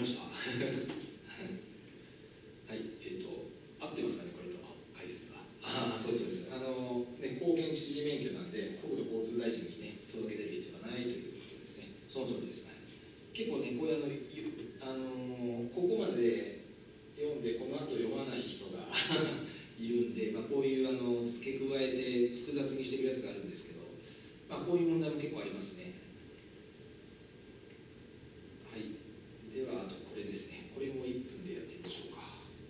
ました。はい、合ってますかね、これと解説は。そうです。高原知事免許なんで、国土交通大臣にね、届け出る必要がないということですね。その通りですね。結構ね、こういうここまで読んで、この後読まない人がいるんで、こういう付け加えて複雑にしてるやつがあるんですけど、こういう問題も結構ありますね。はい。では、あとこれですね。これも1分でやってみましょうか。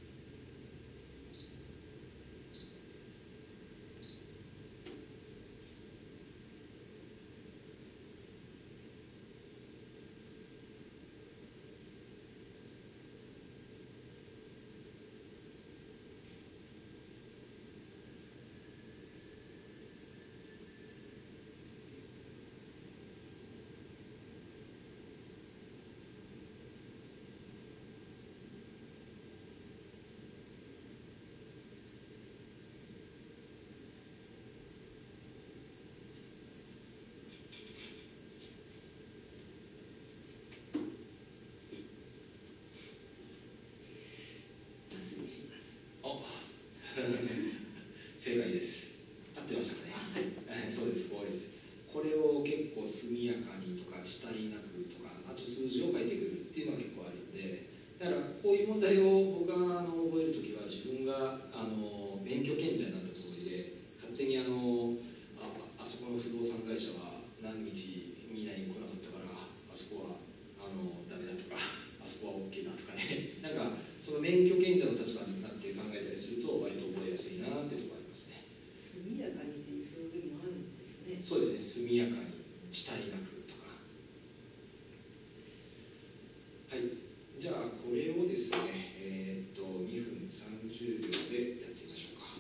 正解です。合ってましたかね。そうです。こうです。これを結構速やかにとか遅滞なくとか、あと数字を書いてくるっていうのが結構あるんで、だからこういう問題を僕が覚えるときは、自分が免許権者になったつもりで、勝手にあそこの不動産会社は何日以内に来なかったから、あそこはダメだとか、あそこは OK だとかね、なんかその免許権者の立場になって考えたりすると、割と覚えやすいなっていうところがありますね。 速やかにっていう表現もあるんですね。 そうですね、速やかに、遅滞なくとか。はい、じゃあこれをですね、2分30秒でやってみましょうか。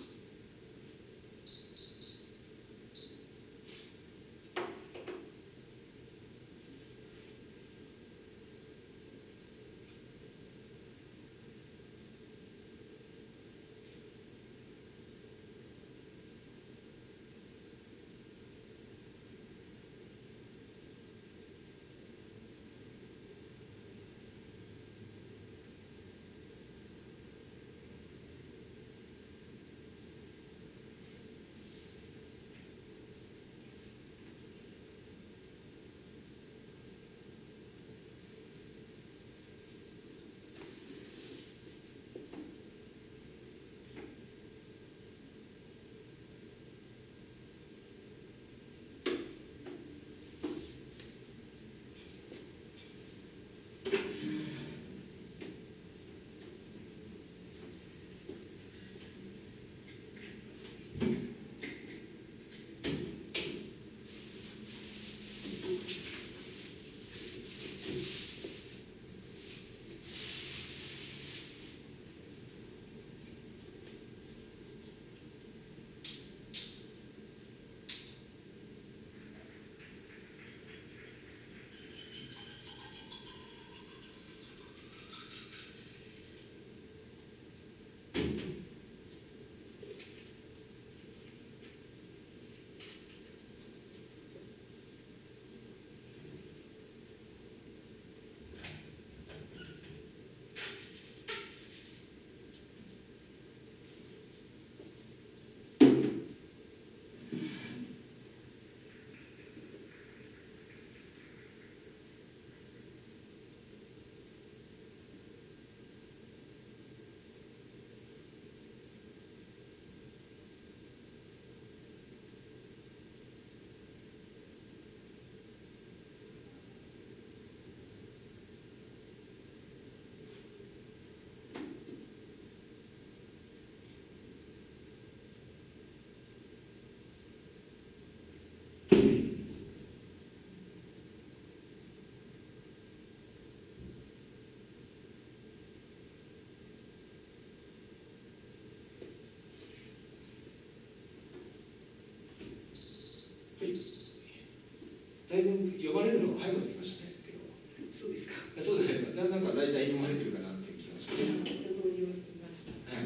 だいぶ読まれるのが早くなってきましたね。 そうですか。 そうじゃないですか。なんか大体読まれてるかなっていう気がしました。 ちょうど読みました。 はい。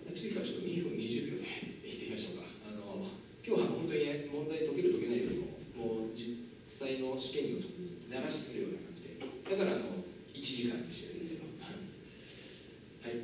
次からちょっと2分20秒でいってみましょうか。今日は本当に問題解ける解けないよりも、もう実際の試験の時に鳴らしてくるような感じで、だから1時間にしてるんですよ。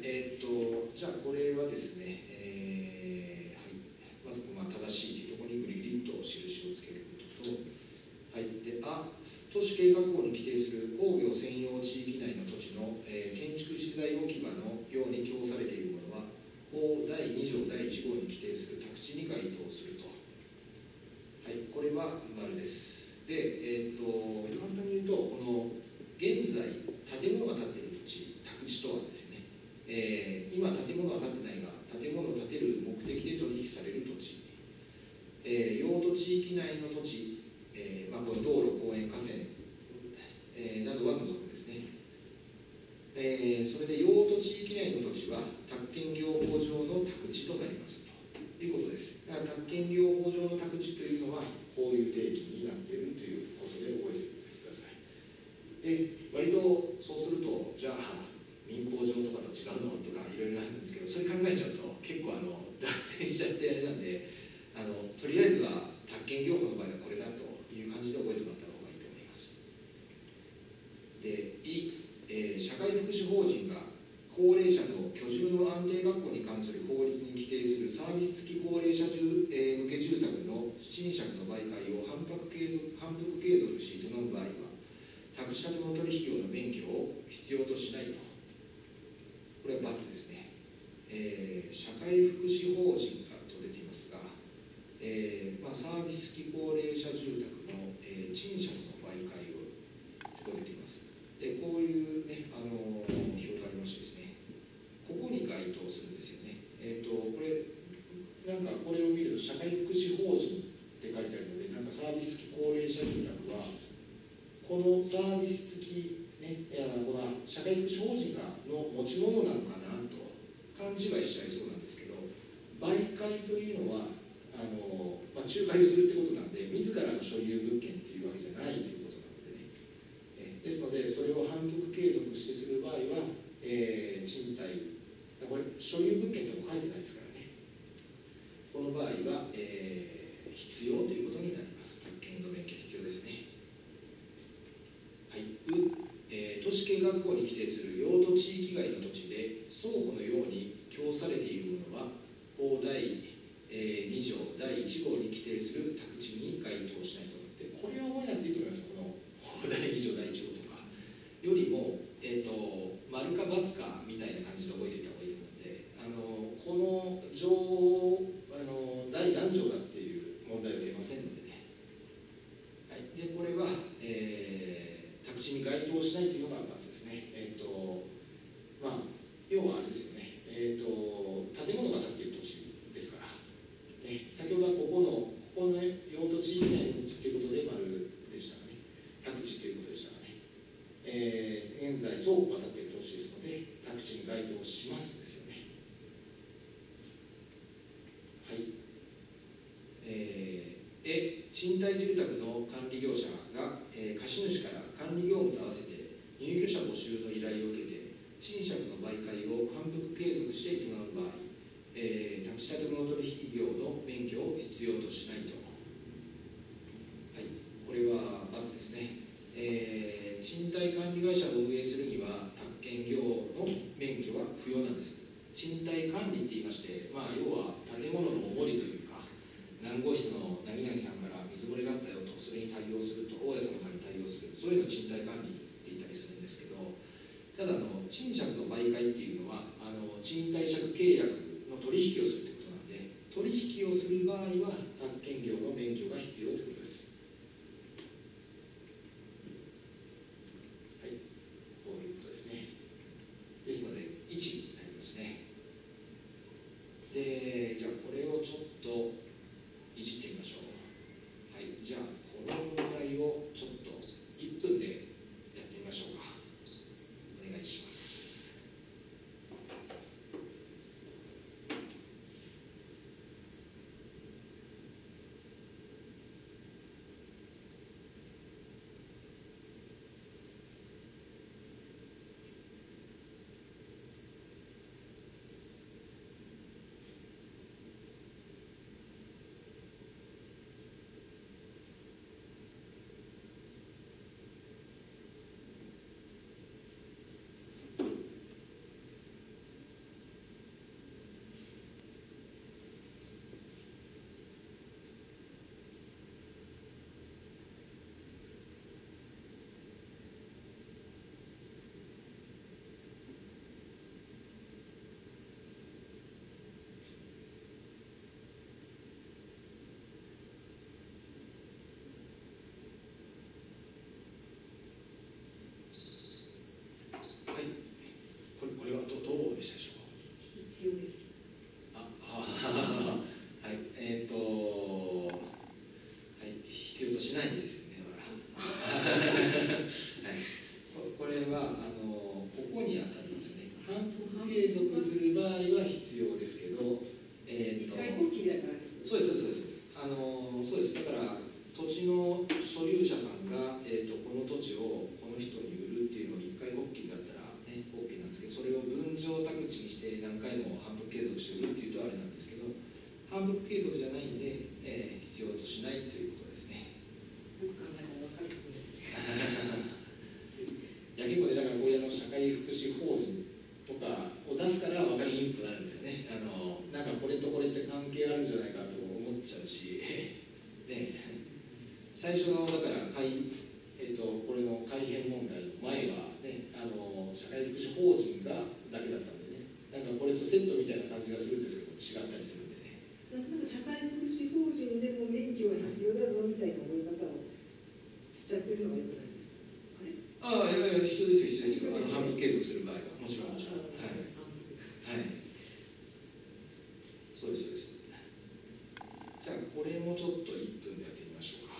じゃあこれはですね、はい、まず正しいというところにグリグリッと印をつけることと、はい、で都市計画法に規定する工業専用地域内の土地の、建築資材置き場のように供されているものは法第2条第1号に規定する宅地に該当すると、はい、これは丸です。で、簡単に言うと、この現在建物が建っている土地、宅地とはですね、今建物は建ってないが建物を建てる目的で取引される土地、用途地域内の土地、この道路、公園、河川、などは除くですね。それで用途地域内の土地は宅建業法上の宅地となりますということです。だから宅建業法上の宅地というのはこういう定義になっているということで覚えておいてください。で、割とそうすると、じゃあ民法上とかと違うのとかいろいろあるんですけど、それ考えちゃうと結構脱線しちゃってあれなんで、とりあえずは宅建業法の場合はこれだという感じで覚えてもらった方がいいと思います。で、社会福祉法人が高齢者の居住の安定確保に関する法律に規定するサービス付き高齢者向け住宅の賃借の媒介を反復継続し営む場合は、宅地建物取引業の免許を必要としないと。これは×ですね。社会福祉法人がと出ていますが、サービス付き高齢者住宅の、賃借の媒介をと出ています。で、こういうね、表がありましてですね、ここに該当するんですよね。これ、なんかこれを見ると、社会福祉法人って書いてあるので、なんかサービス付き高齢者住宅は、このサービス付き、ね、この社会福祉法人の持ち物なのかなと勘違いしちゃいそうなんですけど、媒介というのは、仲介するってことなんで、自らの所有物件っていうわけじゃないということなのでね。ですので、それを反復継続してする場合は、賃貸、これ、所有物件とも書いてないですからね。この場合は、必要ということになります。宅建の免許必要ですね。はい、都市計画法に規定する用途地域外の土地で倉庫のように供されているものは法第2条第1号に規定する宅地に該当しないと思って、これを覚えなくていいと思います。この法第2条第1号とかよりも、丸か×かみたいな感じで覚えていた方がいいと思うので、この第何条だっていう問題は出ませんのでね。はい、でこれは、宅地に該当しないというのが×ですね。要はあれですよね。建物が建っている土地ですから、ね、先ほどはここの、ね、用途地域内の土地ということで丸でしたがね、宅地ということでしたがね、現在倉庫が建っている土地ですので、宅地に該当しますですよね。はい。賃貸住宅の管理業者が、貸主から管理業務と合わせて入居者募集の依頼を受けて賃借の媒介を反復継続して営む場合、宅地建物取引業の免許を必要としないと。はい、これは×ですね。賃貸管理会社を運営するには宅建業の免許は不要なんです。賃貸管理って言いまして、要は建物のおもりというか、何号室の何々さんから水漏れがあったよと、それに対応すると、大家様から対応する、そういうのを賃貸管理って言ったりするんですけど、ただ賃借の媒介っていうのは賃貸借契約の取引をするということなので、取引をする場合は宅建業の免許が必要ということです。はい、こういうことですね。ですので1になりますね。で、じゃあこれをちょっといじってみましょう。はい、じゃあこの問題をちょっと1分でやってみましょうか。お願いします。 はここに当たりますよね。反復継続する場合は必要ですけど、 一回こっきりだから。 そうですそうです。そうです。だから土地の所有者さんが、この土地をこの人に売るっていうのを一回こっきりだったらね OK なんですけど、それを分譲宅地にして何回も反復継続して売るっていうとあれなんですけど、反復継続じゃないんで、必要としないということですね。 よく考えたら分かるところですね。 いや結構ね、だからこういう社会福祉法人とかを出すから分かりにくくなるんですよね。なんかこれとこれって関係あるんじゃないかと思っちゃうし、ね、最初のだからこれの改変問題の前は、ね、社会福祉法人がだけだったんでね、なんかこれとセットみたいな感じがするんですけど違ったりするんでね。 なんか社会福祉法人でも免許は必要だぞみたいな覚え方をしちゃってるのがよくないですか。あれ？ いや必要ですよ、必要ですよ。反復継続する場合はもちろんもちろん。はい。そうですそうです。じゃあこれもちょっと1分でやってみましょうか。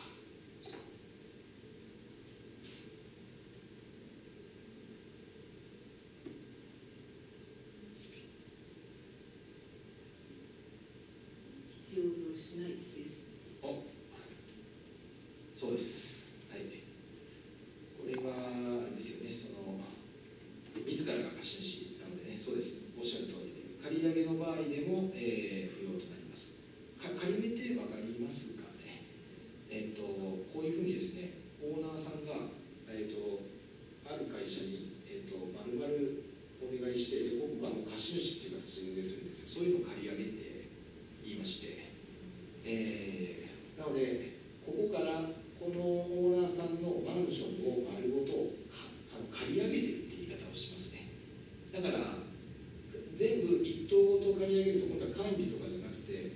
必要としないです。 そうです。はい。これはあれですよね。自らが貸主なのでね、そうです。おっしゃる通りで、借り上げの場合でも、不要となります。借り上げって分かりますかね。こういうふうにですね、オーナーさんが、ある会社に、まるまるお願いして、僕はもう貸主っていう形で運営するんですよ。そういうのを借り上げって言いまして、なので、ここからこのオーナーさんのマンションを丸ごと借り上げてるって言い方をしますね。だから全部一棟ごと借り上げると今度は管理とかじゃなくて、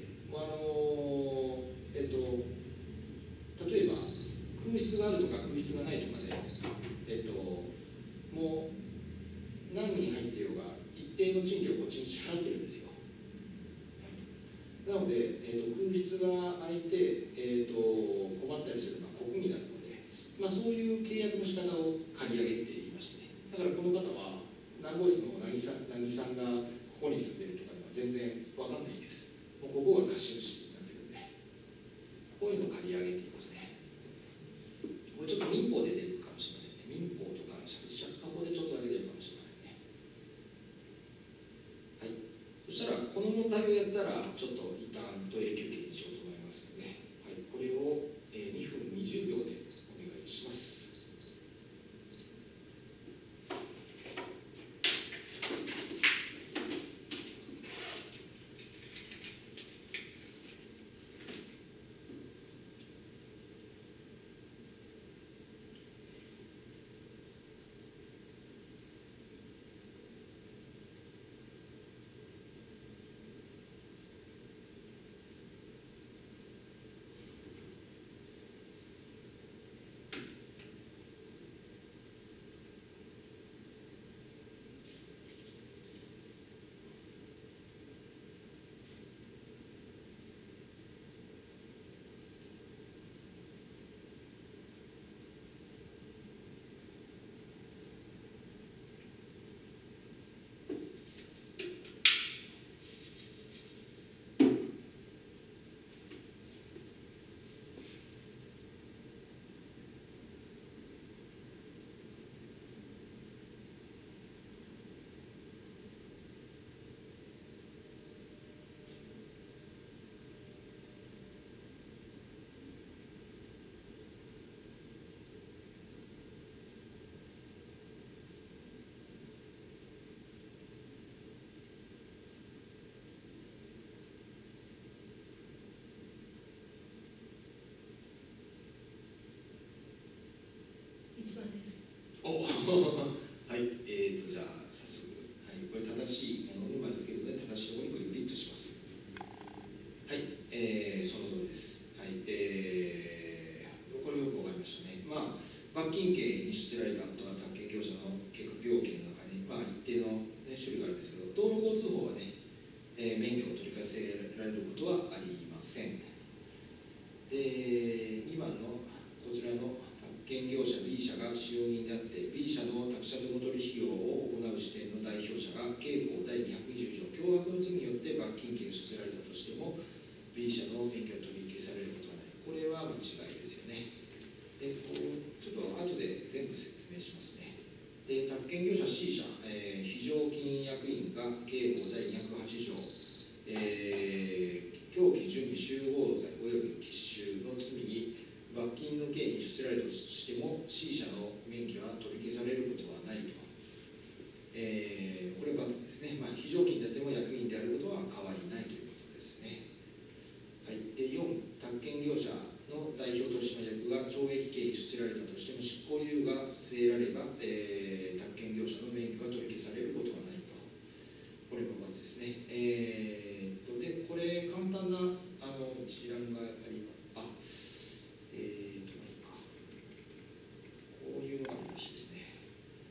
例えば空室があるとか空室がないとかで、もう何人入っていようが一定の賃料をこっちに支払ってるんですよ。なので、空室が空いて、困ったりするのは国になるので、そういう契約の仕方を借り上げって言いましてね。だからこの方は何号室のなぎさんがここに住んでるとかは全然わかんないです。もうここが貸主になってるんで、こういうのを借り上げって言いますね。これちょっと民法で出るかもしれませんね。民法とか借家法でちょっとだけ出るかもしれませんね。はい。そしたらこの問題をやったらちょっと一旦トイレ休憩にしようと思いますので、はい、これを2分20秒でお願いします。 宅建業者 C 社、非常勤役員が刑法第208条、凶器準備集合罪及び結集の罪に罰金の刑に処せられたとしても C 社の免許は取り消されることはないと、これは罰ですね、非常勤であっても役員であることは変わりないということですね。はい、で4、宅建業者の代表取締役が懲役刑に処せられたとしても執行猶予が据えられば、宅建業者の免許が取り消されることはないと、これも罰ですね。でこれ簡単な一覧があります。こういうのがあるらしいですね。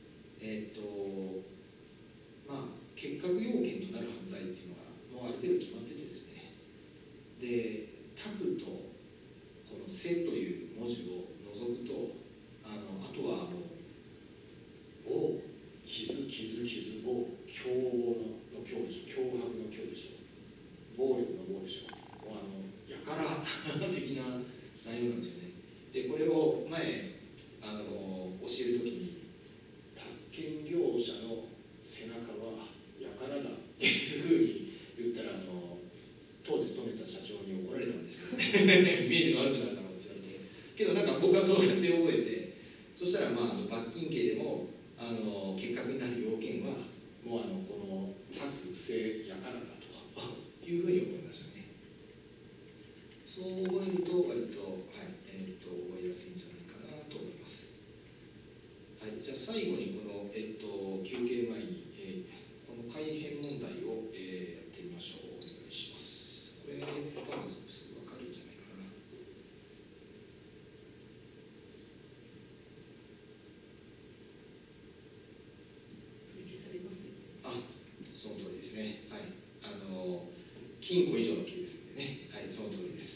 結核要件となる犯罪っていうのがもうある程度決まっててですね、で宅とこの背という文字を除くと、あとはもう暴、傷、暴、凶暴の凶でしょ、脅迫の凶でしょ、暴力の暴でしょ、もうやから的な内容なんですよね。でこれを前教えるときに宅建業者の背中はやからだっていうふうに言ったら当時勤めた社長に怒られたんですけどねイメージが悪くなるだろうって言われて、けどなんか僕はそうやって覚えて、そしたら罰金刑でも結核になる要件はもうこの宅性やからだというふうに思いましたね。そう覚えると割と、覚えやすいんじゃないかなと思います。はい、じゃあ最後にこの、休憩前に、この改変問題を、やってみましょう。お願いします。これ多分すぐ分かるんじゃないかな。 取り消されますよね。 その通りですね。はい、禁錮以上の刑ですのでね。はい、その通りです。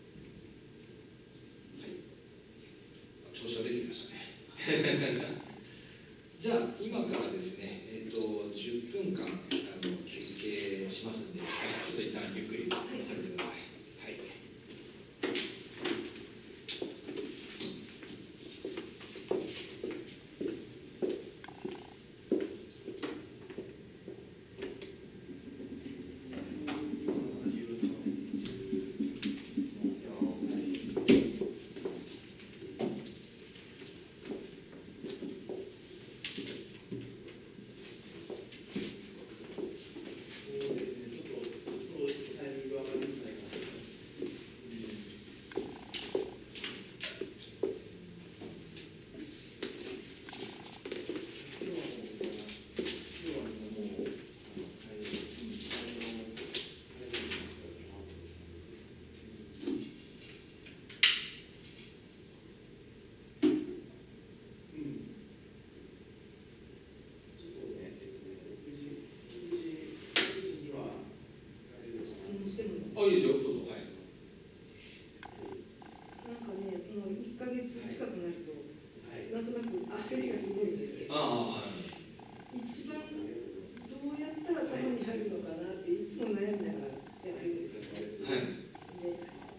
はい、調子が出てきましたね。じゃあ今からですね、10分間休憩しますんで、ちょっと一旦ゆっくりされてください。はい。いいですよ、どうぞ。はい。 なんかね、もう1ヶ月近くなると、なんとなく焦りがすごいんですけど、一番どうやったら頭に入るのかなっていつも悩みながらやってるんですよ。 はい。 で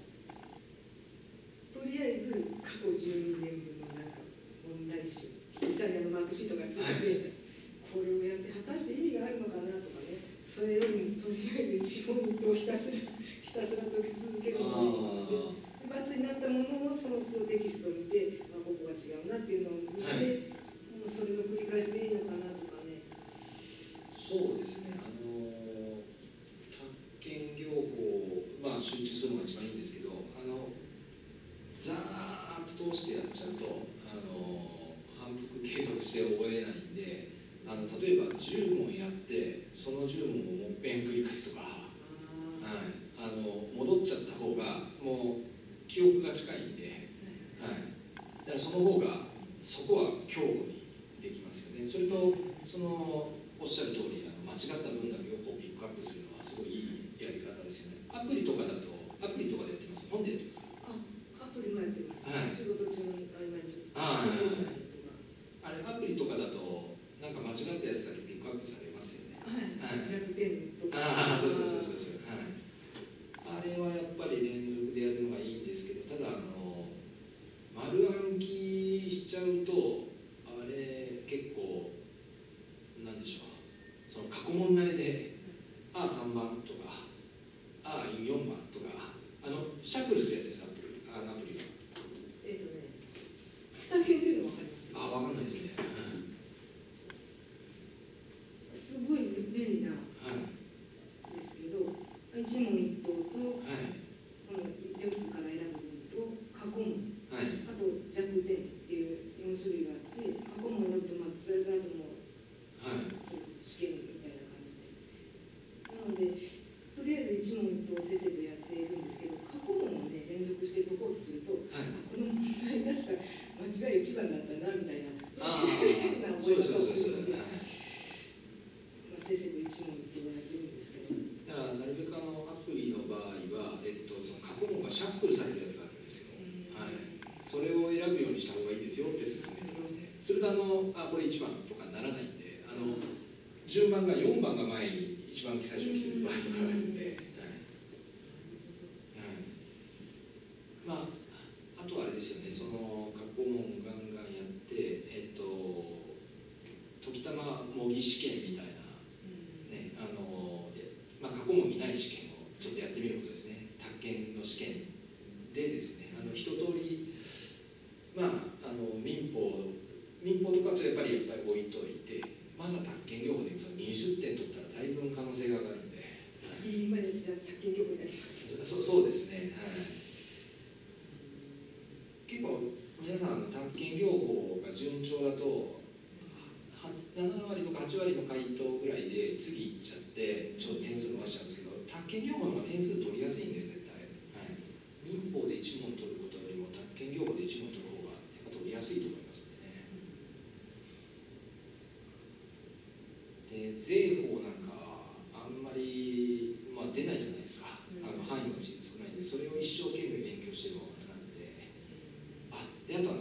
とりあえず過去12年分のなんか問題集、実際にマークシートがついて、これをやって果たして意味があるのかなとかね、それよりもとりあえず一問一答ひたすら解き続けるので、罰になったものをその都度テキストを見て、ここが違うなっていうのを見て、それの繰り返しでいいのかなとかね。 そうですね、宅建業法、集中するのが一番いいんですけど、ざーっと通してやっちゃうと反復継続して覚えないんで、例えば10問やってその10問をもっぺん繰り返すとか、戻っちゃった方がもう記憶が近いんで、だからその方がそこは強固にできますよね。それとおっしゃる通り間違った分だけをこうピックアップするのはすごいいいやり方ですよね。アプリとかでやってます。本でやってます。 アプリもやってます。仕事中に合間にちょっとあれアプリとかだとなんか間違ったやつだけピックアップされますよね。 弱点とか。 そう。あれはやっぱり連続でやるのがいいんですけど、ただ丸暗記しちゃうとあれ結構利なですけど、一問一答と、この4つから選ぶ分と過去問、あと弱点っていう4種類があって、過去問を選ぶとずらずらともう、試験みたいな感じで。なのでとりあえず一問一答先生とやっているんですけど、過去問をね連続して解こうとすると、この問題確か間違い1番だったなみたいな覚え方をするので、先生と一問一答をやってるんですけど、 だからなるべくアプリの場合は、その過去問がシャッフルされるやつがあるんですよ。それを選ぶようにした方がいいですよって勧めてますね。それとこれ1番とかならないんで、順番が4番が前に一番最初に来てる場合とかあるんで、まああとはあれですよね、その過去問ガンガンやって、時たま模擬試験みたいな、ね、過去問にない試験をちょっとやってみることですね。宅建の試験でですね、一通り民法とかはやっぱり置いといて、まずは宅建業法でその20点取ったらだいぶ可能性が上がるんで、 今じゃあ宅建業法になります。 そうですね、結構皆さん宅建業法が順調だと7割とか8割の回答ぐらいで次行っちゃってちょっと点数伸ばしちゃうんですけど、宅建業法の方が点数取りやすいんで絶対、民法で1問取ることよりも宅建業法で1問取る方がやっぱ取りやすいと思いますんでね。で税法なんかあんまり、出ないじゃないですか、範囲のうち少ないんで、それを一生懸命勉強してもなんで、であと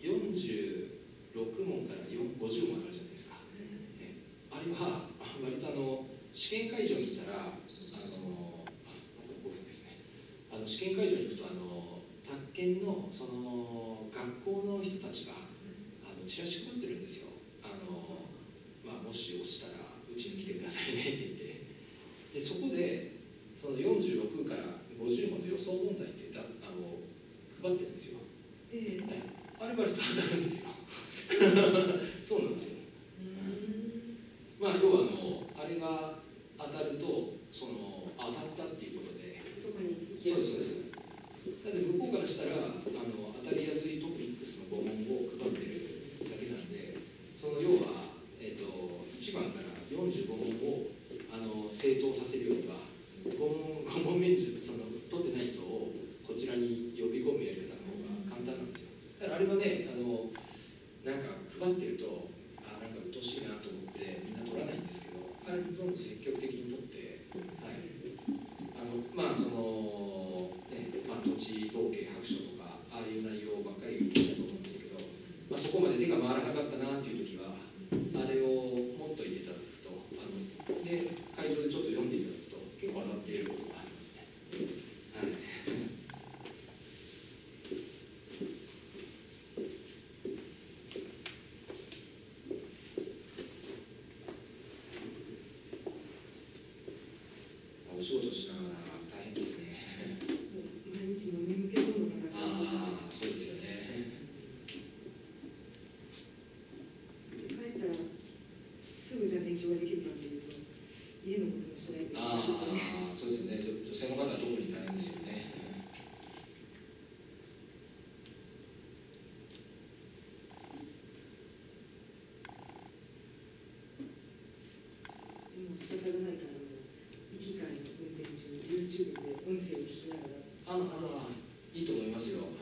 46問から50問あるじゃないですか、あれは割と試験会場に行ったらあと5分ですね、試験会場に行くと宅建のその学校の人たちがチラシ配ってるんですよ。もし落ちたらうちに来てくださいねって言って、でそこでその46から50問の予想問題って配ってるんですよ。あれ割と当たるんですよ。そうなんですよ。要はあれが当たると当たったっていうことで、 そこにそうですだって向こうからしたら当たりやすいトピックスの5問を配ってるだけなんで、要は、1番から45問を正答させるよりは5問目に取ってない人をこちらに呼び込むやり方の方が簡単なんですよ。だからあれはね、なんか配ってるとなんかうっとうしいなと思ってみんな取らないんですけど、あれどんどん積極的に取って、土地統計白書とかああいう内容ばっかりだと思うんですけど、そこまで手が回らなかったなっていう時はあれを持っといていただくと、で会場でちょっと読んでいただくと結構当たっていることがありますね。お仕事しながら大変ですね。 毎日の眠気との戦い。 そうですよね。 帰ったらすぐじゃ勉強ができるかというと、家のことをしないといけない。 そうですよね。女性の方は特に大変ですよね。 でも仕方がないから、行き帰りの運転中に YouTube で音声を聞きながら。 いいと思いますよ。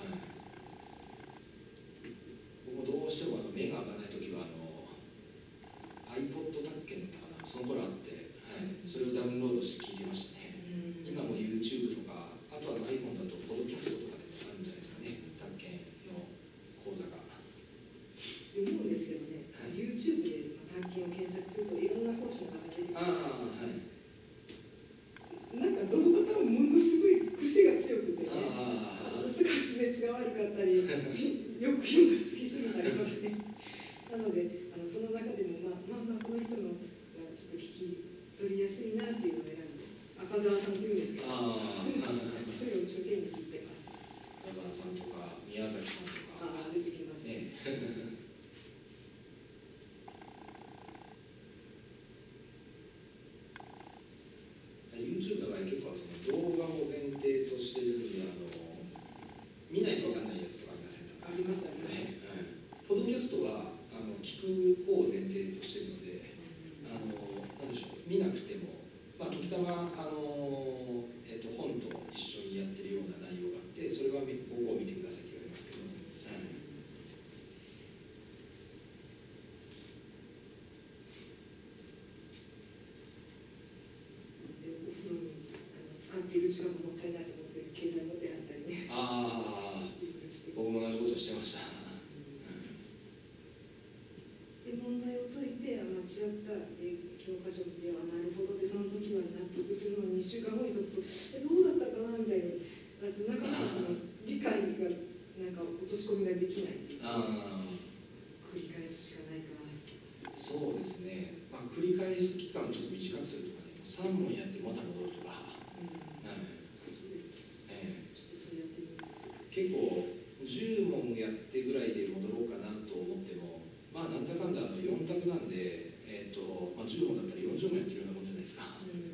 僕もどうしても目が開かないときはiPod 宅建だったかな、その頃あって、それをダウンロードして聞いてましたね。今も YouTube とか、あとは iPhone だとポッドキャストとかでもあるんじゃないですかね、宅建の講座が。 思うんですけどね、YouTube で宅建を検索するといろんな講師の方が出てくるんですよ。なんかどの方もものすごい癖が強くてね、すごい滑舌が悪かったり、抑揚がつきすぎたりとかね。なのでその中でもこの人のがちょっと聞き取りやすいなっていうのを選んで、赤澤さんっていうんですけど、それを一生懸命聞いてます。 赤澤さんとか宮崎さんとか出てきますね。 YouTube の場合結構その動画を前提としてるんで見ないと分かんないやつとかありませんか？ ありますあります。 ポッドキャストは聞く方を前提としてるので、なんでしょう、見なくても、時たま本と一緒にやってるような内容があって、それは僕を見てくださいって言われますけど、 でお風呂に使っている時間がもったいないと思ってる携帯持ってあったりね。 僕も同じことしてました。 で問題を解いて間違った教科書ではなるほどでその時は納得するのに2週間後に解くとどうだったかなみたいになかなかその理解がなんか落とし込みができないっていう繰り返すしかないかな。 そうですね、繰り返す期間をちょっと短くするとかね、3問やってまた戻るとか、 そうですね、ちょっとそれやってみます。 結構10問やってぐらいで戻ろうかなと思っても、なんだかんだ4択なんで、10問だったら40問やってるようなもんじゃないですか。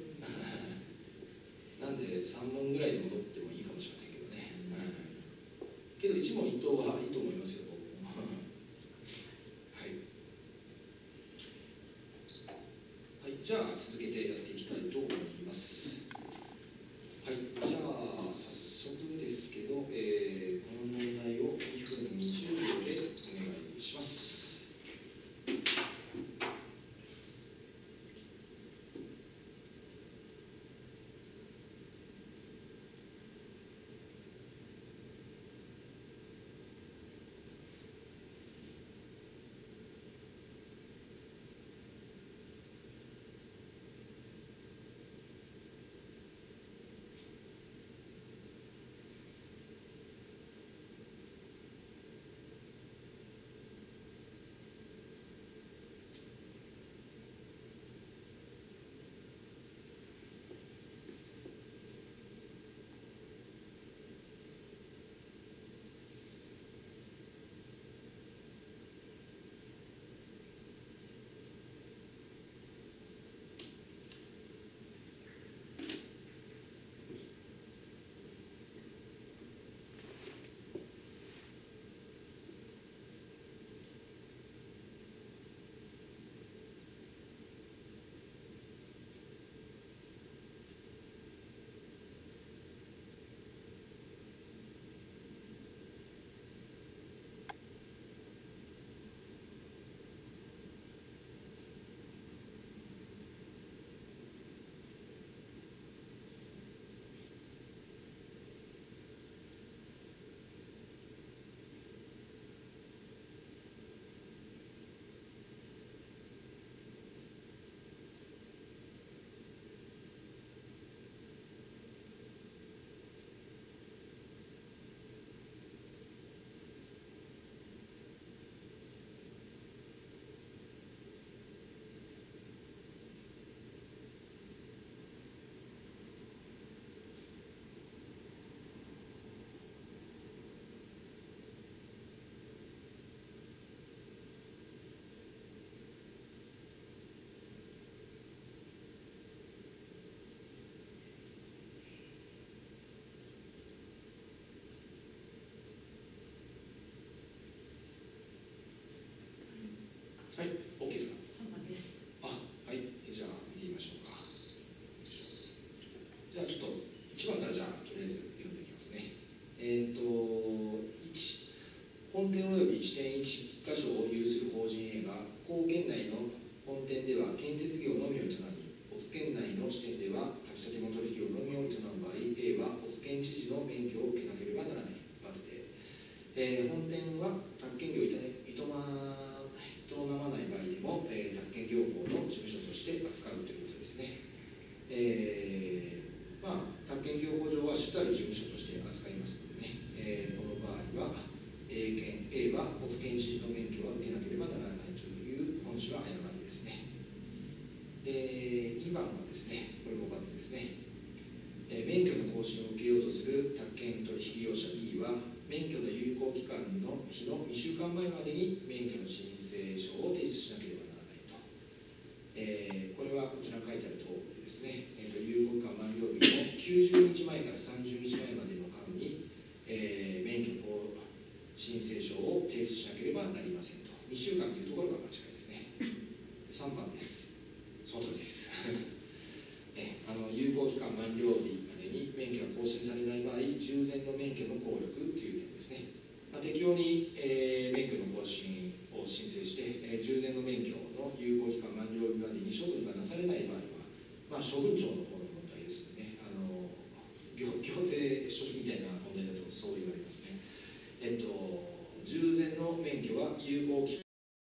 なんで3問ぐらいで戻ってもいいかもしれませんけどね。けど一問一答はいいと思いますよ、僕も。はい。はい、じゃあ続けてやっていきたいと思います。はい、じゃあ早速ですけど、この問題を2分20秒でお願いします。はい、OK ですか。 3番です。 はい、じゃあ見てみましょうか。じゃあちょっと1番からじゃあとりあえず読んでいきますね。1、本店及び支店1箇所を有する法人 A が公県内の本店では建設業のみを営み、乙県内の支店では炊きたて元取業のみを営む場合、A は乙県知事の免許を受けなければならない。×で、本店は宅建業を営まない場合でも、宅建業法の事務所として扱うということですね。宅建業法上は主たる事務所として扱いますのでね、この場合は A は乙県知事の免許は受けなければならないという本旨は誤りですね。で、2番はですね、これも×ですね。免許の更新を受けようとする宅建取引業者 B は免許の有効期間の日の2週間前までに免許の申請書を提出しなければならないと。これはこちらに書いてある通りですね。有効期間満了 90日前から30日前までの間に、免許申請書を提出しなければなりませんと。2週間というところが間違いですね。3番です。その通りです有効期間満了日までに免許が更新されない場合、従前の免許の効力という点ですね。適用に、免許の更新を申請して、従前の免許の有効期間満了日までに処分がなされない場合は、処分庁の方の問題ですので、行政書士みたいな問題だとそう言われますね。従前の免許は有効期